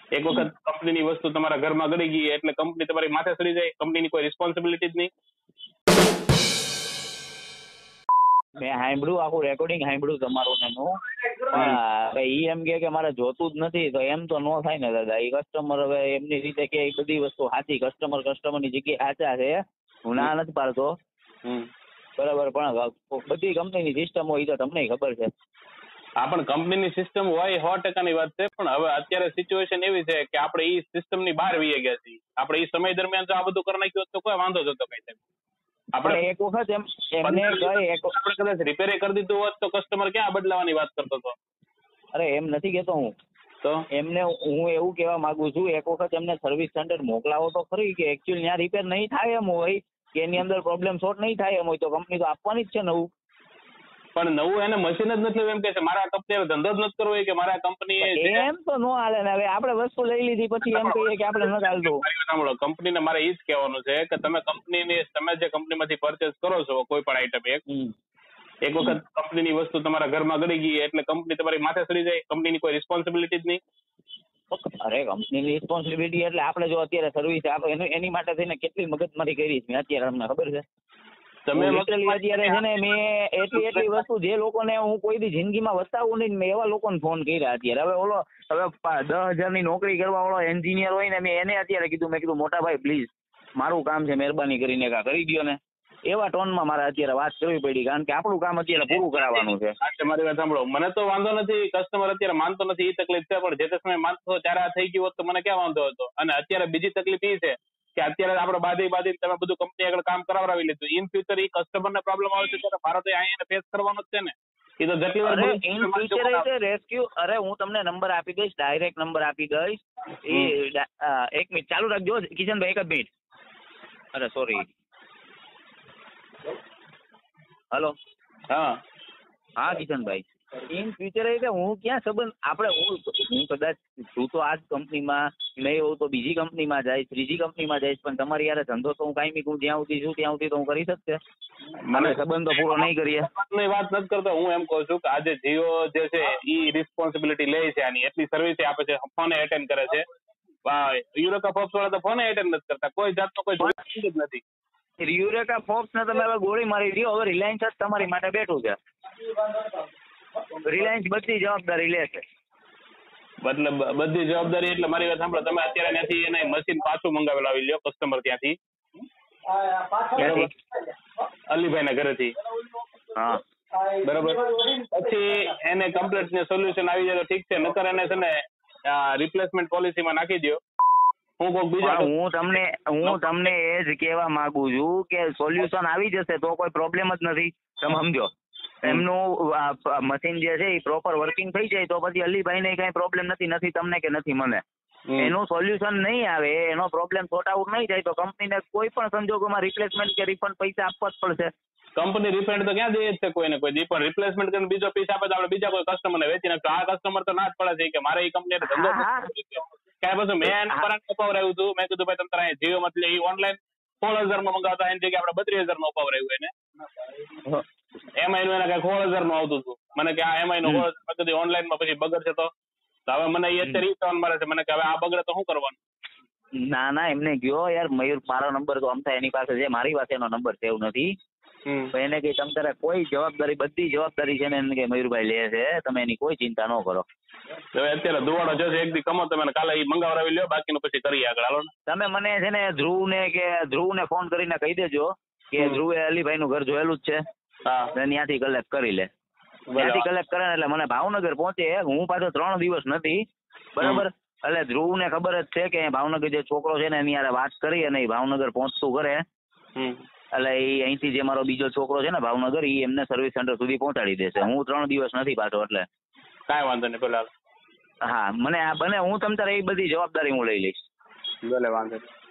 એક વખત કંપનીની વસ્તુ તમારા ઘરમાં ગળી ગઈ એટલે કંપની તમારી માથે ચડી જાય, કંપનીની કોઈ રિસ્પોન્સિબિલિટી જ નહીં. મેં સાંભળ્યું, આખું રેકોર્ડિંગ સાંભળ્યું તમારું એનું, પણ ઈ એમ કે મારે જોતું જ નથી, તો એમ તો નો થાય ને દાદા. એ કસ્ટમર હવે એમની રીતે કે એ બધી વસ્તુ સાચી, કસ્ટમરની જગ્યાએ સાચા છે, હું ના નથી પાડતો, બરાબર, પણ બધી કંપનીની સિસ્ટમ હોય તો તમને ખબર છે. હા, પણ કંપનીની સિસ્ટમ હોય 100%ની વાત છે, પણ હવે અત્યારે સિચ્યુએશન એવી છે કે આપણે ઈ સિસ્ટમની બહાર વહી ગયા છીએ. આપણે ઈ સમય દરમિયાન જો આ બધું કરી નાખ્યું તો કોઈ વાંધો જતો કઈ. આપણે એક વખત એમને આપણે કદાચ રિપેર કરી દીધું હોત તો કસ્ટમર ક્યાં બદલાવાની વાત કરતો હતો. અરે એમ નથી કેતો હું, તો એમને હું એવું કહેવા માંગુ છું, એક વખત એમને સર્વિસ સેન્ટર મોકલાવો તો ખરી, કે એકચ્યુઅલી ત્યાં રિપેર નહીં થાય એમ હોય, કે એની અંદર પ્રોબ્લેમ સોર્ટ નહીં થાય એમ હોય, તો કંપની તો આપવાની જ છે નવું. પણ નવું એને મશીન જ નથી એમ કે છે, મારા કંપની ધંધો જ નથી કરવો કે મારા કંપની એમ તો નો હાલે ને. હવે આપણે વસ્તુ લઈ લીધી પછી એમ કહીએ કે આપણે નથી હાલતું. સાંભળો, કંપનીને મારે એ જ કહેવાનું છે કે તમે જે કંપનીમાંથી પરચેસ કરો છો કોઈ પણ આઈટમ, એક વખત કંપનીની વસ્તુ તમારા ઘરમાં ગળી ગઈ એટલે કંપની તમારી માથે ચડી જાય, કંપનીની કોઈ રિસ્પોન્સિબિલિટી જ નહીં. અરે કંપનીની રિસ્પોન્સિબિલિટી એટલે આપણે જો અત્યારે સર્વિસ આપે એની માટે થઈને કેટલી મગજમારી કરી છે અત્યારે, તમને ખબર છે. તમે અત્યારે છે ને મેં એટલી વસ્તુ જે લોકોને હું કોઈ દી જિંદગીમાં વસાવું નહીં, મેં એવા લોકોને ફોન કર્યા અત્યારે. હવે 10,000ની નોકરી કરવા વાળો એન્જિનિયર હોય ને, મેં એને અત્યારે મેં કીધું મોટા ભાઈ પ્લીઝ મારું કામ છે, મહેરબાની કરીને કરી દો ને. એવા ટોનમાં મારે અત્યારે વાત કરવી પડી, કારણ કે આપણું કામ અત્યારે પૂરું કરાવવાનું છે. મારી વાત સાંભળો, મને તો વાંધો નથી, કસ્ટમર અત્યારે માનતો નથી એ તકલીફ છે, પણ જે તે સમય માનતો ત્યારે આ થઈ ગયું હોત તો મને ક્યાં વાંધો હતો. અને અત્યારે બીજી તકલીફ એ છે કે અત્યારે આપણે બાદી તમે બધું કંપની આગળ કામ કરાવી લીધું, ઇન ફ્યુચર એ કસ્ટમરને પ્રોબ્લેમ આવે છે ત્યારે મારે તો અહીંયા ફેસ કરવાનો જ છે ને. એ તો જેટલી વાર ઇન ફ્યુચર રેસ્ક્યુ, અરે હું તમને નંબર આપી દઈશ, ડાયરેક્ટ નંબર આપી દઈશ. એક મિનિટ ચાલુ રાખજો કિશનભાઈ, એક જ મિનિટ. અરે સોરી, હલો. હા કિશનભાઈ, ઇન ફ્યુચર એટલે હું ક્યાં સંબંધ આપણે હું કદાચ તું તો આ જ કંપનીમાં નહીં હોઉં તો બીજી કંપનીમાં જઈશ, ત્રીજી કંપનીમાં જઈશ, પણ તમારી યારે ધંધો તો હું કાયમી જ્યાં સુધી છું ત્યાં સુધી તો હું કરી શકશે. મને સંબંધ તો પૂરો નહીં કરીએ. વાત નથી કરતો, હું એમ કહું છું કે આજે જીઓ જે છે એ રિસ્પોન્સિબિલિટી લે છે આની, એટલી સર્વિસ આપે છે, ફોને એટેન્ડ કરે છે. યુરેકા ફોર્બ્સ વાળા તો ફોને એટેન્ડ નથી કરતા, કોઈ જાતનો કોઈ જ નથી. યુરેકા ફોર્બ્સ ને તમે હવે ગોળી મારી દો, હવે રિલાયન્સ જ તમારી માટે બેઠું છે. રિલાયન્સ બધી જવાબદારી લેશે. મતલબ બધી જવાબદારી એટલે મારી વાત સાંભળો, તમે અત્યારે ત્યાંથી એને મશીન પાછું મંગાવેલું આવી લ્યો કસ્ટમર ત્યાંથી, અલીભાઈ ના ઘરેથી, હા બરોબર, પછી એને કમ્પ્લેટ ને સોલ્યુશન આવી જાય તો ઠીક છે, નકર એને છે ને રિપ્લેસમેન્ટ પોલિસીમાં નાખી દો. હું તમને એ જ કહેવા માંગુ છું કે સોલ્યુશન આવી જશે તો કોઈ પ્રોબ્લેમ જ નથી. તમે સમજો, એમનું મશીન જે છે એ પ્રોપર વર્કિંગ થઈ જાય તો પછી અલીભાઈને કઈ પ્રોબ્લેમ નથી તમને કે નથી મને. એનું સોલ્યુશન નહીં આવે, એનો પ્રોબ્લેમ સોર્ટ આઉટ નહીં જાય તો કંપનીને કોઈ પણ સંજોગોમાં રિપ્લેસમેન્ટ કે રિફંડ પૈસા આપવા જ પડશે. કંપની રિફંડ તો ક્યાં દે છે કોઈને કોઈ, પણ રિપ્લેસમેન્ટ કરીને બીજો પીસ આપે તો આપણે બીજા કોઈ કસ્ટમરને વેચી નાખતો. આ કસ્ટમર તો ના જ પડે છે કે મારે એ કંપની ધંધો ક્યાં. પછી મેં એને અપાવરાયું હતું, મેં કીધું ભાઈ તમે તારા જીઓ મતલબ એ ઓનલાઈન 16,000માં મંગાવતા એની જગ્યાએ આપણે 32,000માં અપાવરાયું એને. એમઆઈ નું એને કઈ 16,000નું આવતું હતું, મને કે આ એમઆઈ નું 16,000 ઓનલાઈનમાં પછી બગડશે તો હવે મને એ અત્યારે ઈ ફોન મારે છે, મને કે હવે આ બગડે તો શું કરવાનું. ના એમને ગયો યાર મયુર, મારો નંબર તો અમથા એની પાસે છે, મારી પાસે એનો નંબર સેવ નથી. એને કઈ તમ તારે કોઈ જવાબદારી, બધી જવાબદારી છે ને એને કે મયુરભાઈ લે છે, તમે એની કોઈ ચિંતા ન કરો. હવે અત્યારે દુવાડો જશે, એક દી કમો તમે કાલે એ મંગાવરાવી લ્યો, બાકીનું પછી કરીએ આગળ. હાલો તમે મને છે ને ધ્રુવને ફોન કરીને કહી દેજો કે ધ્રુવે અલીભાઈ નું ઘર જોયેલું જ છે, ત્યાંથી કલેક્ટ કરી લે. ત્યાંથી કલેક્ટ કરે એટલે મને ભાવનગર પહોંચે, હું પાછો 3 દિવસ નથી, બરાબર. એટલે ધ્રુવને ખબર જ છે કે ભાવનગર જે છોકરો છે ને એની યારે વાત કરી અને ભાવનગર પહોંચતું કરે, એટલે એ અહીંથી જે મારો બીજો છોકરો છે ને ભાવનગર, એ એમને સર્વિસ સેન્ટર સુધી પહોંચાડી દેશે. હું 3 દિવસ નથી પાછો, એટલે કાંઈ વાંધો નહીં. પેલા હા મને આ બને, હું તમ તારે એ બધી જવાબદારી હું લઈ લઈશ. ભલે વાંધો નહીં.